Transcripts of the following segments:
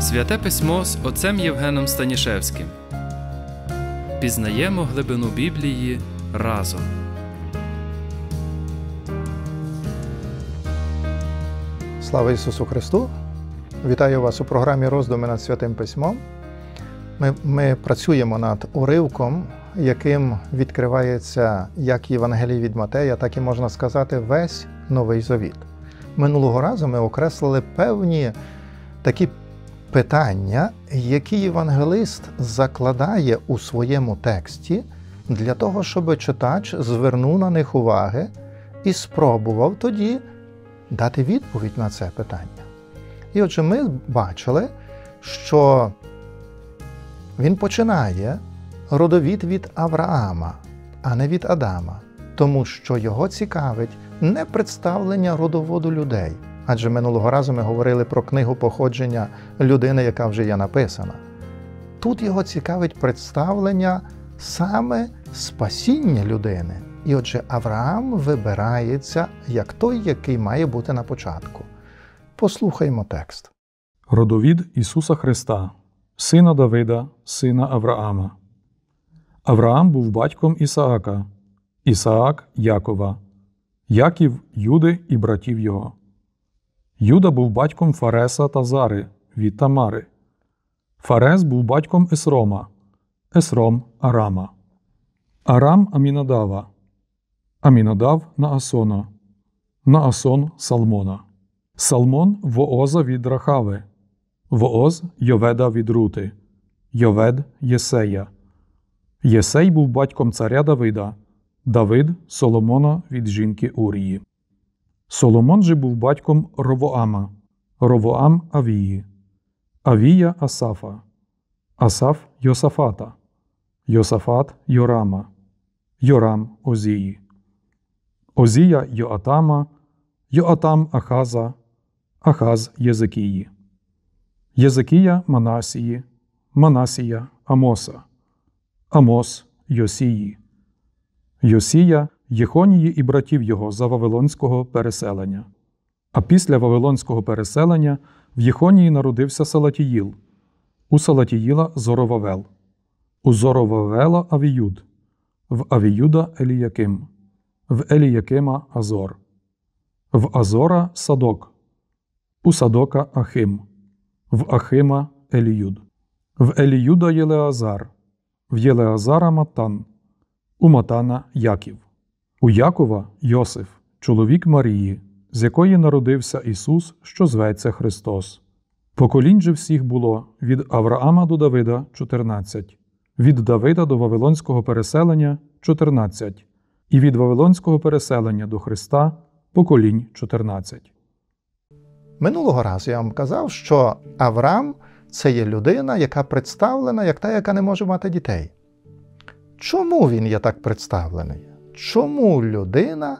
Святе Письмо з отцем Євгеном Станішевським. Пізнаємо глибину Біблії разом. Слава Ісусу Христу! Вітаю вас у програмі «Роздуми над Святим Письмом». Ми працюємо над уривком, яким відкривається як Євангеліє від Матея, так і, можна сказати, весь Новий Завіт. Минулого разу ми окреслили певні такі питання, які євангелист закладає у своєму тексті для того, щоб читач звернув на них уваги і спробував тоді дати відповідь на це питання. І отже, ми бачили, що він починає родовід від Авраама, а не від Адама, тому що його цікавить не представлення родоводу людей. Адже минулого разу ми говорили про книгу походження людини, яка вже є написана. Тут його цікавить представлення саме спасіння людини. І отже, Авраам вибирається як той, який має бути на початку. Послухаймо текст. Родовід Ісуса Христа, сина Давида, сина Авраама. Авраам був батьком Ісаака, Ісаак – Якова, Яків – Юди і братів його. Юда був батьком Фареса та Зари від Тамари. Фарес був батьком Есрома, Есром – Арама. Арам – Амінадава, Амінадав – Наасона, Наасон – Салмона. Салмон – Вооза від Рахави, Вооз – Йоведа від Рути, Йовед – Єсея. Єсей був батьком царя Давида, Давид – Соломона від жінки Урії. Соломон же був батьком Ровоама, Ровоам – Авії, Авія – Асафа, Асаф – Йосафата, Йосафат – Йорама, Йорам – Озії, Озія – Йоатама, Йоатам – Ахаза, Ахаз – Єзекії, Єзекія – Манасії, Манасія – Амоса, Амос – Йосії, Йосія – Єхонії і братів його за Вавилонського переселення. А після Вавилонського переселення в Єхонії народився Салатіїл, у Салатіїла – Зоровавел, у Зоровавела – Авіюд, в Авіюда – Еліяким, в Еліякима – Азор, в Азора – Садок, у Садока – Ахим, в Ахима – Еліюд, в Еліюда – Єлеазар, в Єлеазара – Матан, у Матана – Яків. У Якова – Йосиф, чоловік Марії, з якої народився Ісус, що зветься Христос. Поколінь же всіх було від Авраама до Давида – 14, від Давида до Вавилонського переселення – 14, і від Вавилонського переселення до Христа – поколінь 14. Минулого разу я вам казав, що Авраам – це є людина, яка представлена як та, яка не може мати дітей. Чому він є так представлений? Чому людина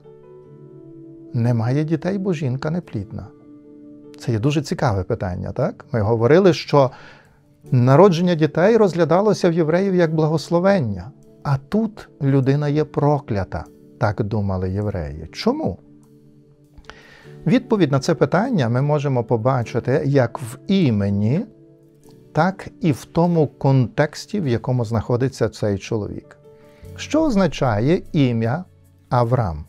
не має дітей, бо жінка неплідна? Це є дуже цікаве питання, так? Ми говорили, що народження дітей розглядалося в євреїв як благословення, а тут людина є проклята, так думали євреї. Чому? Відповідь на це питання ми можемо побачити як в імені, так і в тому контексті, в якому знаходиться цей чоловік. Що означає ім'я Авраам?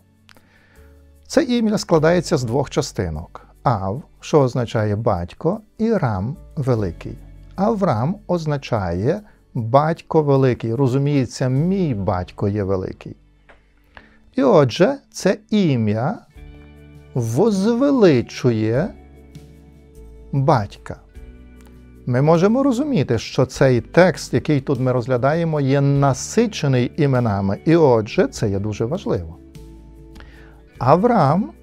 Це ім'я складається з двох частинок. Ав, що означає батько, і Рам – великий. Авраам означає батько великий. Розуміється, мій батько є великий. І отже, це ім'я возвеличує батька. Ми можемо розуміти, що цей текст, який тут ми розглядаємо, є насичений іменами. І отже, це є дуже важливо. Авраам,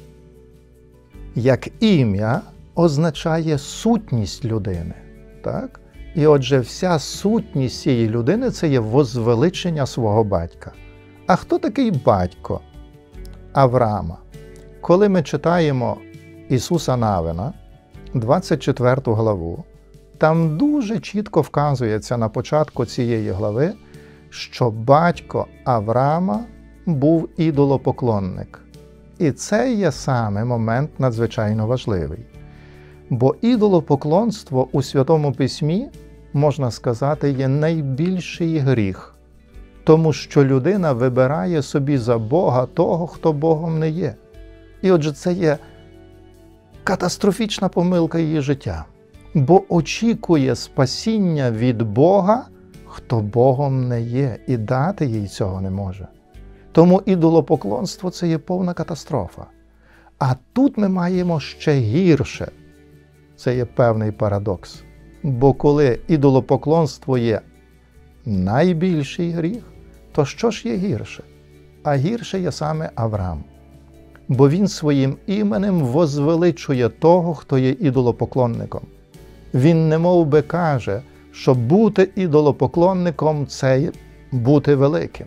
як ім'я, означає сутність людини. Так? І отже, вся сутність цієї людини – це є возвеличення свого батька. А хто такий батько Авраама? Коли ми читаємо Ісуса Навина, 24 главу, там дуже чітко вказується на початку цієї глави, що батько Авраама був ідолопоклонник. І це є саме момент надзвичайно важливий. Бо ідолопоклонство у Святому Письмі, можна сказати, є найбільший гріх, тому що людина вибирає собі за Бога того, хто Богом не є. І отже, це є катастрофічна помилка її життя, бо очікує спасіння від Бога, хто Богом не є, і дати їй цього не може. Тому ідолопоклонство – це є повна катастрофа. А тут ми маємо ще гірше. Це є певний парадокс. Бо коли ідолопоклонство є найбільший гріх, то що ж є гірше? А гірше є саме Авраам. Бо він своїм іменем возвеличує того, хто є ідолопоклонником. Він немов би каже, що бути ідолопоклонником – це бути великим.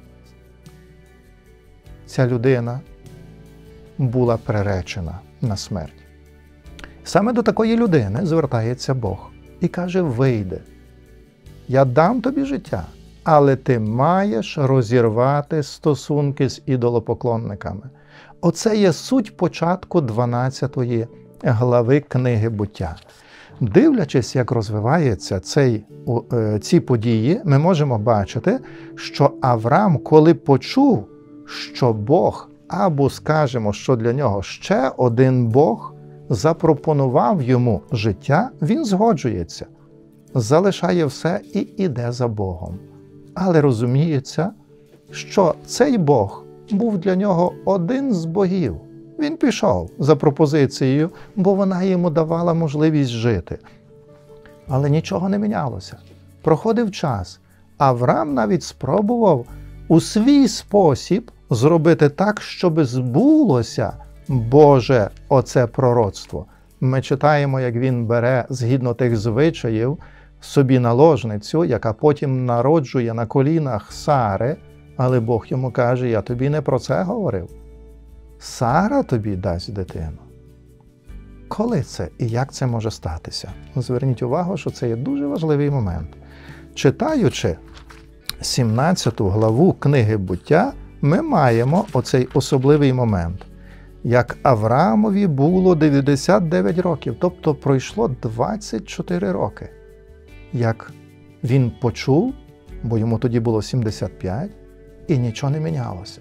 Ця людина була приречена на смерть. Саме до такої людини звертається Бог і каже: вийди, я дам тобі життя, але ти маєш розірвати стосунки з ідолопоклонниками. Оце є суть початку 12 глави книги «Буття». Дивлячись, як розвиваються ці події, ми можемо бачити, що Авраам, коли почув, що Бог, або скажемо, що для нього ще один Бог, запропонував йому життя, він згоджується, залишає все і іде за Богом. Але розуміється, що цей Бог був для нього один з богів. Він пішов за пропозицією, бо вона йому давала можливість жити. Але нічого не мінялося. Проходив час. Авраам навіть спробував у свій спосіб зробити так, щоб збулося Боже оце пророцтво. Ми читаємо, як він бере, згідно тих звичаїв, собі наложницю, яка потім народжує на колінах Сари, але Бог йому каже: я тобі не про це говорив. Сара тобі дасть дитину. Коли це і як це може статися? Зверніть увагу, що це є дуже важливий момент. Читаючи 17 главу книги «Буття», ми маємо оцей особливий момент. Як Авраамові було 99 років, тобто пройшло 24 роки. Як він почув, бо йому тоді було 75, і нічого не мінялося.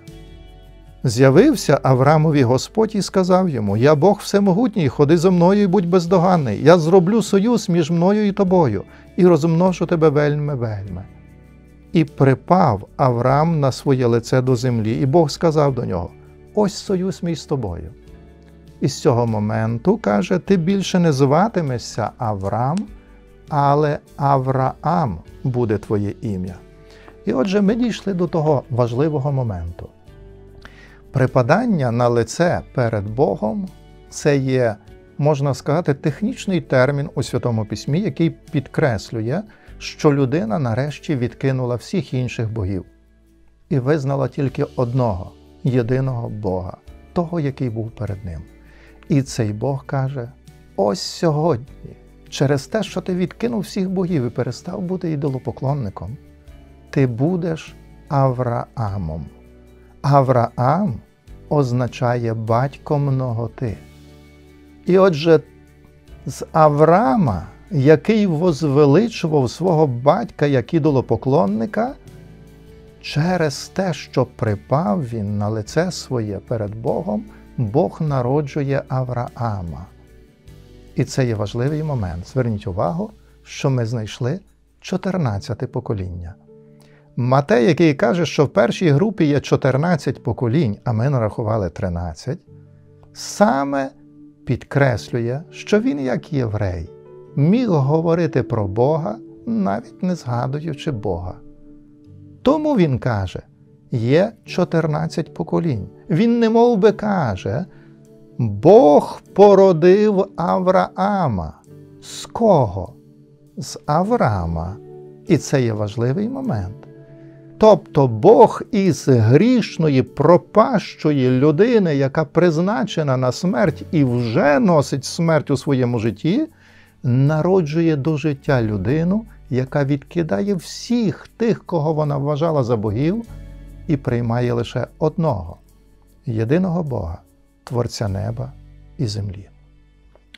З'явився Авраамові Господь і сказав йому: «Я Бог всемогутній, ходи зо мною і будь бездоганний. Я зроблю союз між мною і тобою, і розмножу тебе вельми-вельми». І припав Авраам на своє лице до землі, і Бог сказав до нього: «Ось союз мій з тобою». І з цього моменту, каже, ти більше не зватимешся Авраам, але Авраам буде твоє ім'я. І отже, ми дійшли до того важливого моменту. Припадання на лице перед Богом – це є, можна сказати, технічний термін у Святому Письмі, який підкреслює, що людина нарешті відкинула всіх інших богів і визнала тільки одного, єдиного Бога, того, який був перед ним. І цей Бог каже: ось сьогодні, через те, що ти відкинув всіх богів і перестав бути ідолопоклонником, ти будеш Авраамом. Авраам означає батько многоти. І отже, з Авраама, який возвеличував свого батька як ідолопоклонника, через те, що припав він на лице своє перед Богом, Бог народжує Авраама. І це є важливий момент. Зверніть увагу, що ми знайшли 14 покоління. Матей, який каже, що в першій групі є 14 поколінь, а ми нарахували 13, саме підкреслює, що він, як єврей, міг говорити про Бога, навіть не згадуючи Бога. Тому він каже, є 14 поколінь. Він немов би каже, Бог породив Авраама. З кого? З Авраама. І це є важливий момент. Тобто Бог із грішної, пропащої людини, яка призначена на смерть і вже носить смерть у своєму житті, народжує до життя людину, яка відкидає всіх тих, кого вона вважала за богів, і приймає лише одного, єдиного Бога, Творця неба і землі.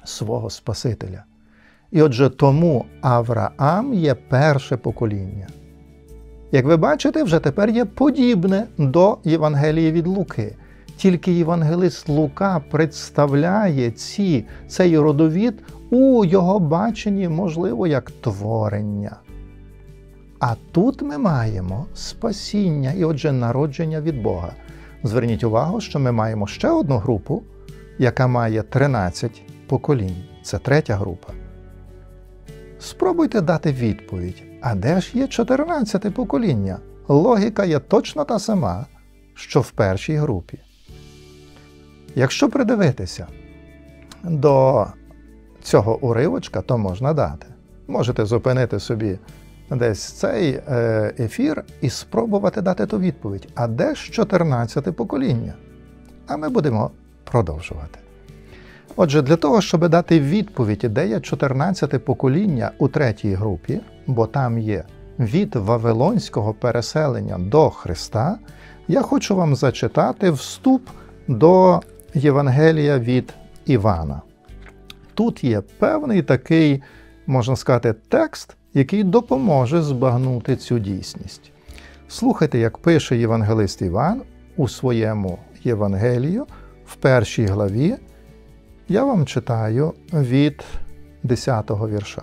свого Спасителя. І отже, тому Авраам є перше покоління. Як ви бачите, вже тепер є подібне до Євангелії від Луки. Тільки євангелист Лука представляє цей родовід у його баченні, можливо, як творення. А тут ми маємо спасіння і, отже, народження від Бога. Зверніть увагу, що ми маємо ще одну групу, яка має 13 поколінь. Це третя група. Спробуйте дати відповідь, а де ж є 14 покоління? Логіка є точно та сама, що в першій групі. Якщо придивитися до цього уривочка, то можна дати. Можете зупинити собі десь цей ефір і спробувати дати ту відповідь. А де ж 14 покоління? А ми будемо продовжувати. Отже, для того, щоб дати відповідь, де є 14 покоління у третій групі, бо там є від Вавилонського переселення до Христа, я хочу вам зачитати вступ до Євангелія від Івана. Тут є певний такий, можна сказати, текст, який допоможе збагнути цю дійсність. Слухайте, як пише євангелист Іван у своєму Євангелію в першій главі. Я вам читаю від 10-го вірша.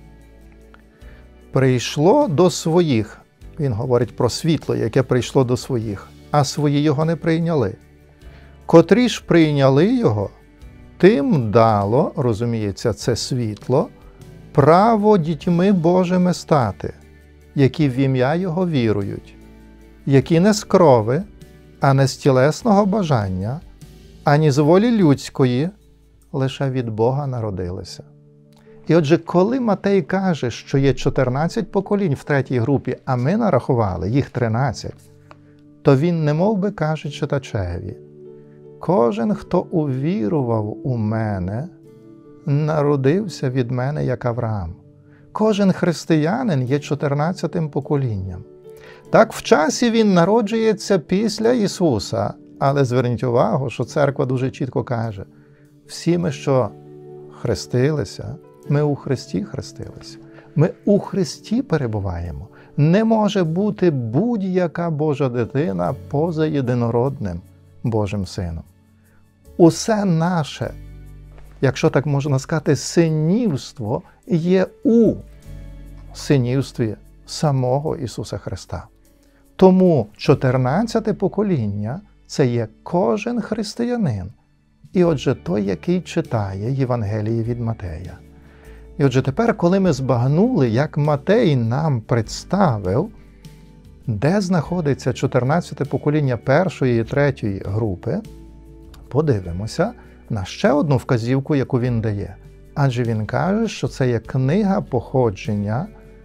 «Прийшло до своїх», він говорить про світло, яке прийшло до своїх, а свої його не прийняли. Котрі ж прийняли його, тим дало, розуміється, це світло, право дітьми Божими стати, які в ім'я Його вірують, які не з крови, а не з тілесного бажання, ані з волі людської, лише від Бога народилися. І отже, коли Матей каже, що є 14 поколінь в третій групі, а ми нарахували їх 13, то він немов би каже читачеві: кожен, хто увірував у мене, народився від мене, як Авраам. Кожен християнин є 14-тим поколінням. Так, в часі він народжується після Ісуса, але зверніть увагу, що церква дуже чітко каже: всі ми, що хрестилися, ми у Христі хрестилися. Ми у Христі перебуваємо. Не може бути будь-яка Божа дитина поза єдинородним Божим Сином. Усе наше, якщо так можна сказати, синівство є у синівстві самого Ісуса Христа. Тому 14-те покоління – це є кожен християнин. І отже, той, який читає Євангелії від Матея. І отже, тепер, коли ми збагнули, як Матей нам представив, де знаходиться 14-те покоління першої і третьої групи, подивимося на ще одну вказівку, яку він дає. Адже він каже, що це є книга походження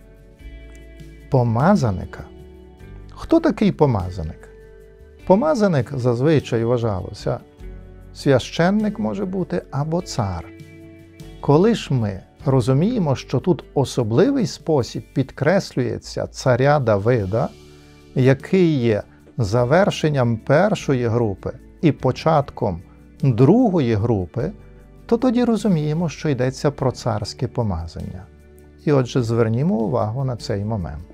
помазаника. Хто такий помазаник? Помазаник зазвичай вважалося священник може бути або цар. Коли ж ми розуміємо, що тут особливий спосіб підкреслюється царя Давида, який є завершенням першої групи і початком другої групи, то тоді розуміємо, що йдеться про царське помазання. І отже, звернімо увагу на цей момент.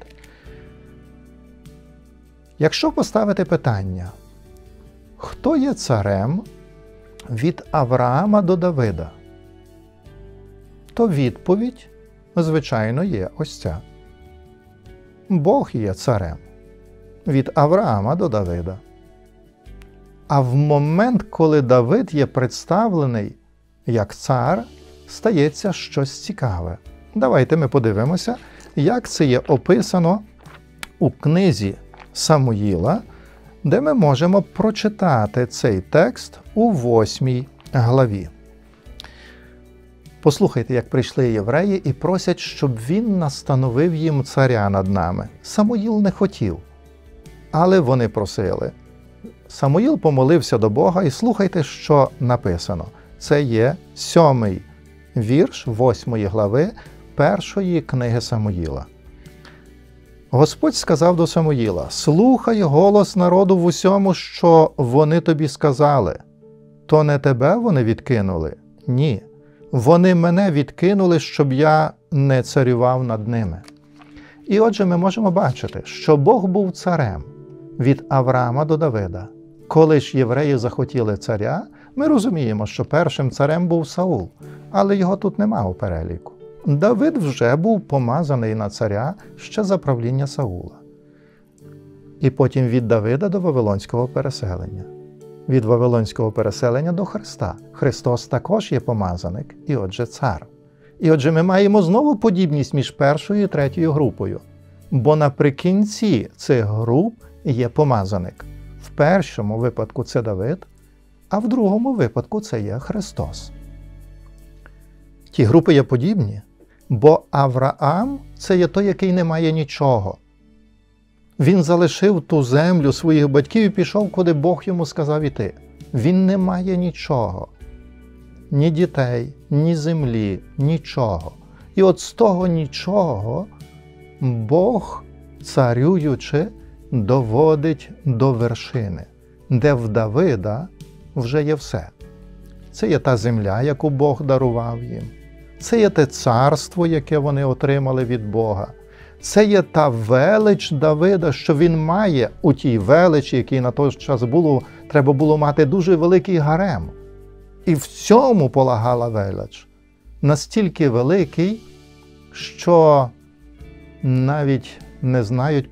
Якщо поставити питання, хто є царем від Авраама до Давида, то відповідь, звичайно, є ось ця. Бог є царем від Авраама до Давида. А в момент, коли Давид є представлений як цар, стається щось цікаве. Давайте ми подивимося, як це є описано у книзі Самуїла, де ми можемо прочитати цей текст у 8 главі. Послухайте, як прийшли євреї і просять, щоб він настановив їм царя над нами. Самуїл не хотів, але вони просили. Самуїл помолився до Бога, і слухайте, що написано. Це є 7 вірш 8 глави 1 книги Самуїла. Господь сказав до Самуїла: «Слухай голос народу в усьому, що вони тобі сказали. То не тебе вони відкинули? Ні. Вони мене відкинули, щоб я не царював над ними. І отже, ми можемо бачити, що Бог був царем від Авраама до Давида. Коли ж євреї захотіли царя, ми розуміємо, що першим царем був Саул, але його тут нема у переліку. Давид вже був помазаний на царя ще за правління Саула. І потім від Давида до Вавилонського переселення. Від Вавилонського переселення до Христа. Христос також є помазаник, і отже цар. І отже ми маємо знову подібність між першою і третьою групою. Бо наприкінці цих груп є помазаник. В першому випадку це Давид, а в другому випадку це є Христос. Ті групи є подібні, бо Авраам – це є той, який не має нічого. Він залишив ту землю своїх батьків і пішов, куди Бог йому сказав іти. Він не має нічого. Ні дітей, ні землі, нічого. І от з того нічого Бог, царюючи, доводить до вершини, де в Давида вже є все. Це є та земля, яку Бог дарував їм. Це є те царство, яке вони отримали від Бога. Це є та велич Давида, що він має у тій величі, якій на той час треба було мати дуже великий гарем. І в цьому полагала велич. Настільки великий, що навіть не знають,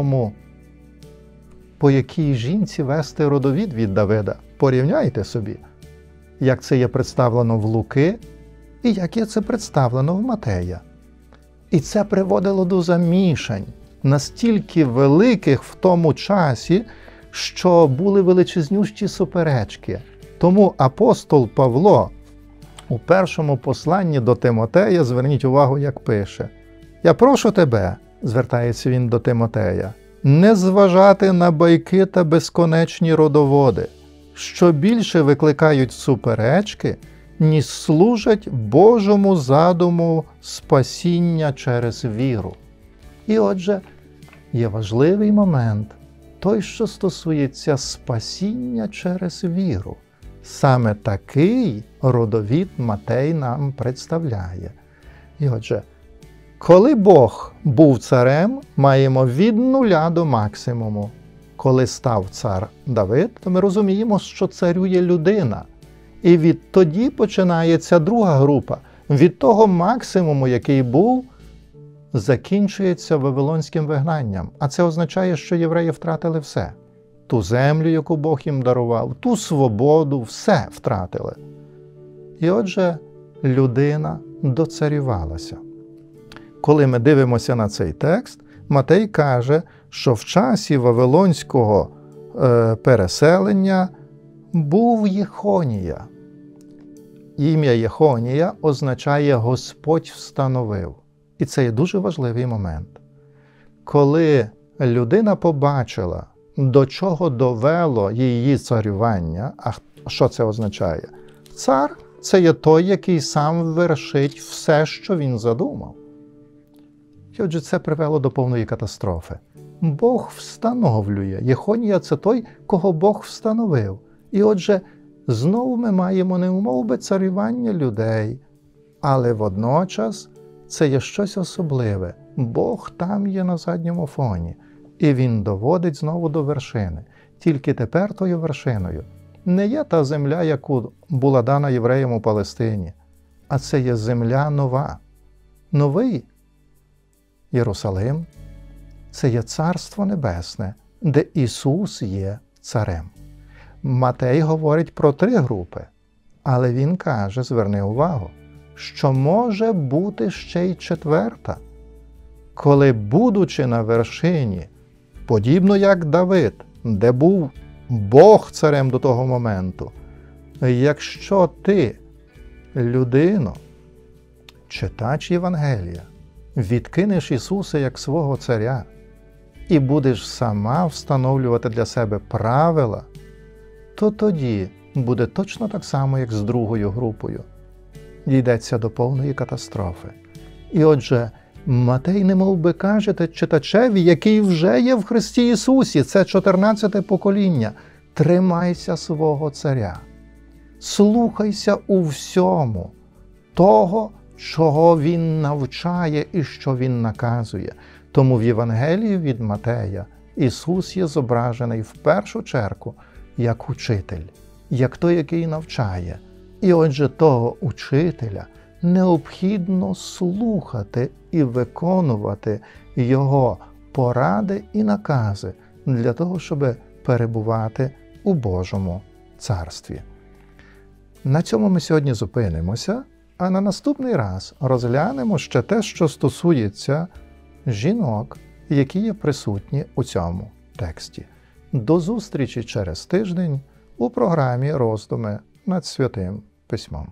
по якій жінці вести родовід від Давида. Порівняйте собі, як це є представлено в Луки і як є це представлено в Матея. І це приводило до замішань, настільки великих в тому часі, що були величезнющі суперечки. Тому апостол Павло у першому посланні до Тимотея, зверніть увагу, як пише: «Я прошу тебе», звертається він до Тимотея, «не зважати на байки та безконечні родоводи, що більше викликають суперечки, ніж служать Божому задуму спасіння через віру». І отже, є важливий момент, той, що стосується спасіння через віру. Саме такий родовід Матей нам представляє. І отже, коли Бог був царем, маємо від нуля до максимуму. Коли став цар Давид, то ми розуміємо, що царює людина. І відтоді починається друга група. Від того максимуму, який був, закінчується вавилонським вигнанням. А це означає, що євреї втратили все. Ту землю, яку Бог їм дарував, ту свободу, все втратили. І отже, людина доцарювалася. Коли ми дивимося на цей текст, Матей каже, що в часі вавилонського переселення був Єхонія. Ім'я Єхонія означає «Господь встановив». І це є дуже важливий момент. Коли людина побачила, до чого довело її царювання, а що це означає? Цар – це є той, який сам вершить все, що він задумав. І отже, це привело до повної катастрофи. Бог встановлює. Єхонія – це той, кого Бог встановив. І отже, знову ми маємо не умовби царювання людей, але водночас це є щось особливе. Бог там є на задньому фоні. І він доводить знову до вершини. Тільки тепер тою вершиною не є та земля, яку була дана євреям у Палестині, а це є земля нова. Новий Єрусалим – це є Царство Небесне, де Ісус є царем. Матей говорить про 3 групи, але він каже, зверни увагу, що може бути ще й 4-та, коли, будучи на вершині, подібно як Давид, де був Бог царем до того моменту, якщо ти, людино, читач Євангелія, відкинеш Ісуса як свого царя і будеш сама встановлювати для себе правила, то тоді буде точно так само, як з другою групою. Дійдеться до повної катастрофи. І отже, Матей немов би каже читачеві, який вже є в Христі Ісусі, це 14-те покоління, тримайся свого царя, слухайся у всьому, того, чого Він навчає і що Він наказує. Тому в Євангелії від Матея Ісус є зображений в першу чергу як учитель, як той, який навчає. І отже, того учителя необхідно слухати і виконувати Його поради і накази для того, щоб перебувати у Божому Царстві. На цьому ми сьогодні зупинимося, а на наступний раз розглянемо ще те, що стосується жінок, які є присутні у цьому тексті. До зустрічі через тиждень у програмі «Роздуми над Святим Письмом».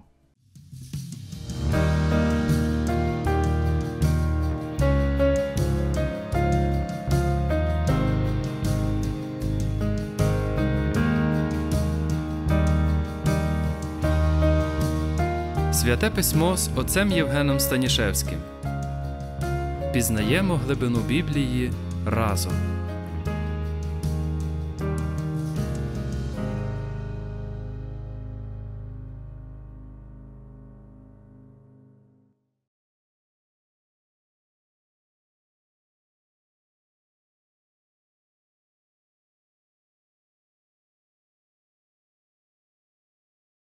Святе Письмо з отцем Євгеном Станішевським. Пізнаємо глибину Біблії разом.